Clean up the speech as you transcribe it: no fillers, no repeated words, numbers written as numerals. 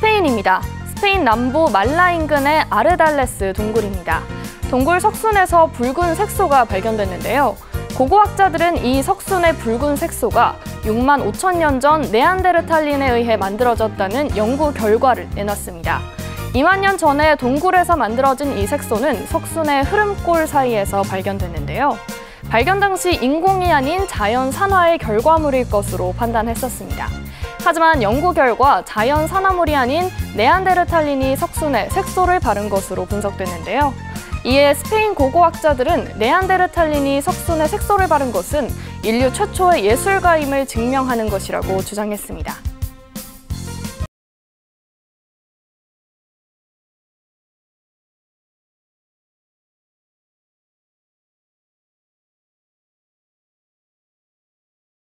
스페인입니다. 스페인 남부 말라 인근의 아르달레스 동굴입니다. 동굴 석순에서 붉은 색소가 발견됐는데요. 고고학자들은 이 석순의 붉은 색소가 6만 5천 년 전 네안데르탈린에 의해 만들어졌다는 연구 결과를 내놨습니다. 2만 년 전에 동굴에서 만들어진 이 색소는 석순의 흐름골 사이에서 발견됐는데요. 발견 당시 인공이 아닌 자연 산화의 결과물일 것으로 판단했었습니다. 하지만 연구 결과 자연 산화물이 아닌 네안데르탈린이 석순에 색소를 바른 것으로 분석됐는데요. 이에 스페인 고고학자들은 네안데르탈린이 석순에 색소를 바른 것은 인류 최초의 예술가임을 증명하는 것이라고 주장했습니다.